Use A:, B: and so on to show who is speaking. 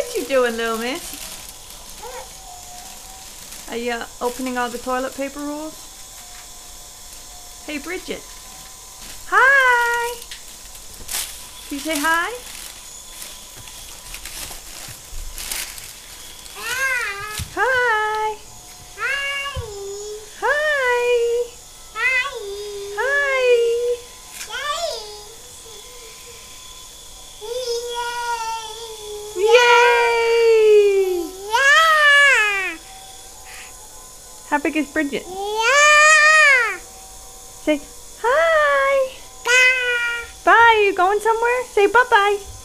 A: What you doing, little miss? Are you opening all the toilet paper rolls? Hey, Bridget. Hi! Can you say hi? Hi! Hi! Hi! Yay! How big is Bridget? Say hi! Bye! Are you going somewhere? Say bye-bye!